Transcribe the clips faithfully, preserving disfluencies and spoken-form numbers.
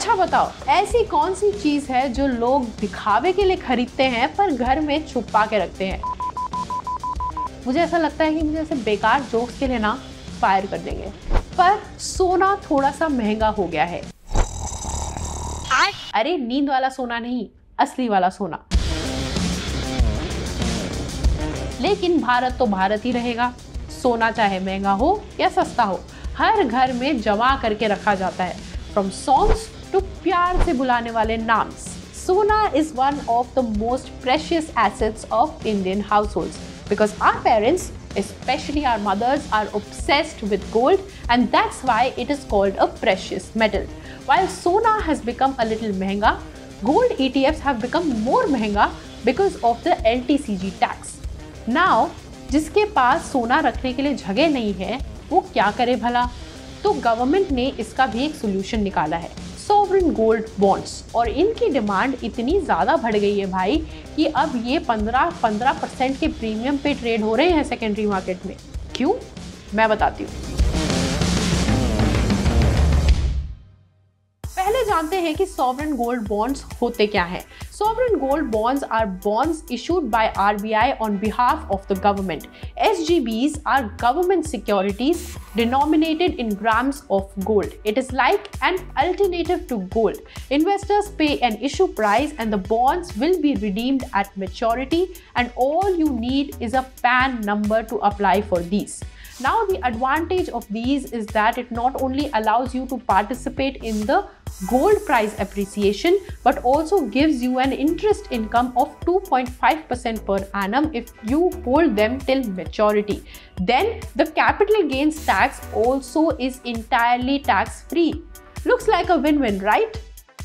अच्छा बताओ, ऐसी कौन सी चीज है जो लोग दिखावे के लिए खरीदते हैं पर घर में छुपा के रखते हैं? मुझे ऐसा लगता है कि मुझे ऐसे बेकार जोक्स के लिए ना फायर कर देंगे। पर सोना थोड़ा सा महंगा हो गया है। अरे नींद वाला सोना नहीं, असली वाला सोना। लेकिन भारत तो भारत ही रहेगा। सोना चाहे महंगा हो या सस्ता हो, हर घर में जमा करके रखा जाता है। फ्रॉम सॉन्ग्स टू प्यार से बुलाने वाले नाम्स, सोना is one of the most precious assets of Indian households because our parents, especially our mothers, are obsessed with gold, and that's why it is called a precious metal. While Sona has become a little महंगा, gold E T Fs have become more महंगा because of the L T C G tax. Now, जिसके पास सोना रखने के लिए जगह नहीं है, वो क्या करे भला? तो गवर्नमेंट ने इसका भी एक सोल्यूशन निकाला है, सॉवरेन गोल्ड बॉन्ड्स। और इनकी डिमांड इतनी ज़्यादा बढ़ गई है भाई कि अब ये पंद्रह पंद्रह परसेंट के प्रीमियम पे ट्रेड हो रहे हैं सेकेंडरी मार्केट में। क्यों? मैं बताती हूँ। पहले जानते हैं कि सॉवरेन गोल्ड बॉन्ड्स होते क्या हैं। Sovereign gold bonds are bonds issued by R B I on behalf of the government. S G Bs are government securities denominated in grams of gold. It is like an alternative to gold. Investors pay an issue price and the bonds will be redeemed at maturity, and all you need is a P A N number to apply for these. Now, the advantage of these is that it not only allows you to participate in the gold price appreciation, but also gives you an interest income of two point five percent per annum if you hold them till maturity. Then the capital gains tax also is entirely tax free. Looks like a win-win, right?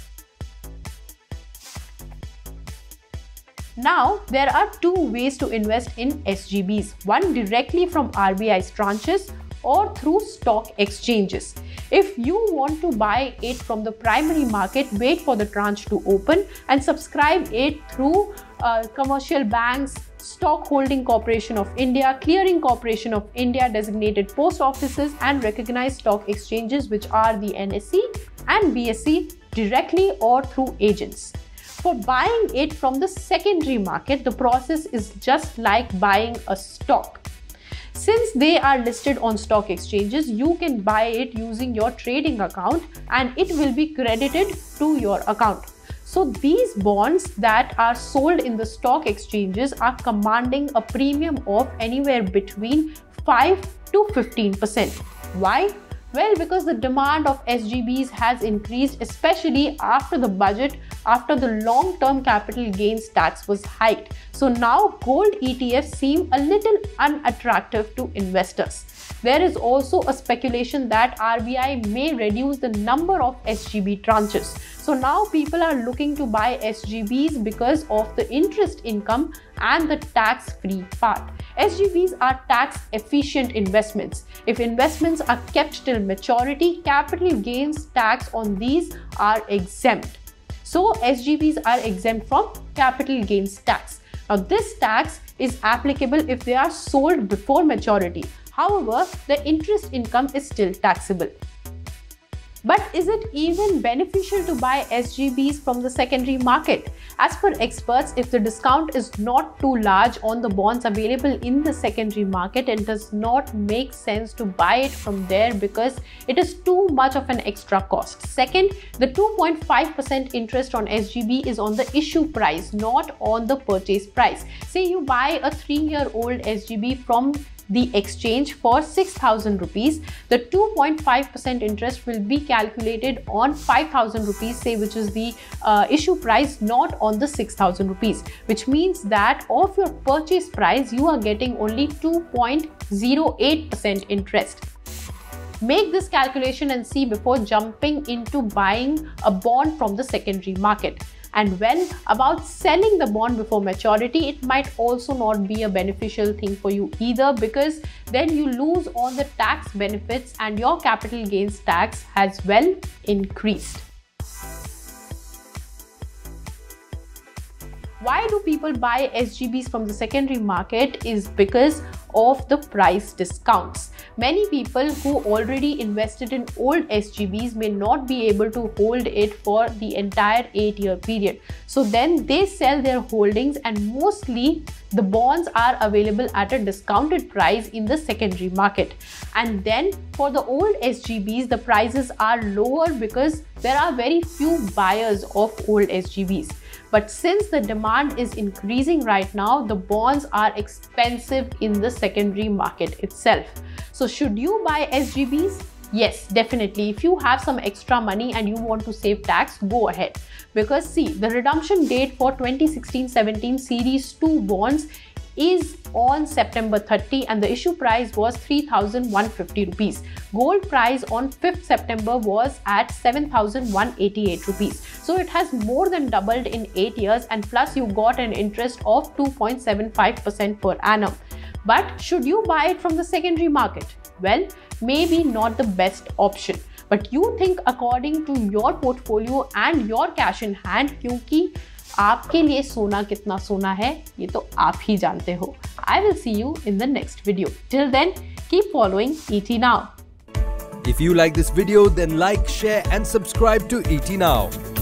Now, there are two ways to invest in S G Bs, one directly from R B I's tranches or through stock exchanges. If you want to buy it from the primary market, wait for the tranche to open and subscribe it through uh, commercial banks, Stock Holding Corporation of India, Clearing Corporation of India, designated post offices and recognized stock exchanges, which are the N S E and B S E, directly or through agents. For buying it from the secondary market, the process is just like buying a stock. Since they are listed on stock exchanges, you can buy it using your trading account and it will be credited to your account. So these bonds that are sold in the stock exchanges are commanding a premium of anywhere between five to fifteen percent. Why? Well, because the demand of S G Bs has increased, especially after the budget, after the long-term capital gains tax was hiked. So now gold E T Fs seem a little unattractive to investors. There is also a speculation that R B I may reduce the number of S G B tranches. So now people are looking to buy S G Bs because of the interest income and the tax-free part. S G Bs are tax-efficient investments. If investments are kept till maturity, capital gains tax on these are exempt. So S G Bs are exempt from capital gains tax. Now this tax is applicable if they are sold before maturity. However, the interest income is still taxable. But is it even beneficial to buy S G Bs from the secondary market? As per experts, if the discount is not too large on the bonds available in the secondary market, it does not make sense to buy it from there because it is too much of an extra cost. Second, the two point five percent interest on S G B is on the issue price, not on the purchase price. Say you buy a three-year-old S G B from the exchange for six thousand rupees, the two point five percent interest will be calculated on five thousand rupees, say, which is the uh, issue price, not on the six thousand rupees, which means that of your purchase price, you are getting only two point zero eight percent interest. Make this calculation and see before jumping into buying a bond from the secondary market. And when about selling the bond before maturity, it might also not be a beneficial thing for you either, because then you lose on the tax benefits and your capital gains tax has well increased. Why do people buy S G Bs from the secondary market is because of the price discounts. Many people who already invested in old S G Bs may not be able to hold it for the entire eight year period. So then they sell their holdings, and mostly the bonds are available at a discounted price in the secondary market. And then for the old S G Bs, the prices are lower because there are very few buyers of old S G Bs. But since the demand is increasing right now, the bonds are expensive in the secondary market itself. So should you buy S G Bs? Yes, definitely. If you have some extra money and you want to save tax, go ahead. Because see, the redemption date for twenty sixteen seventeen Series two bonds is on September thirtieth, and the issue price was three thousand one hundred fifty rupees. Gold price on fifth September was at seven thousand one hundred eighty-eight rupees. So it has more than doubled in eight years, and plus you got an interest of two point seven five percent per annum. But should you buy it from the secondary market? Well, maybe not the best option. But you think according to your portfolio and your cash in hand, क्योंकि आपके लिए सोना कितना सोना है ये तो आप ही जानते हो. I will see you in the next video. Till then, keep following E T Now. If you like this video, then like, share and subscribe to E T Now.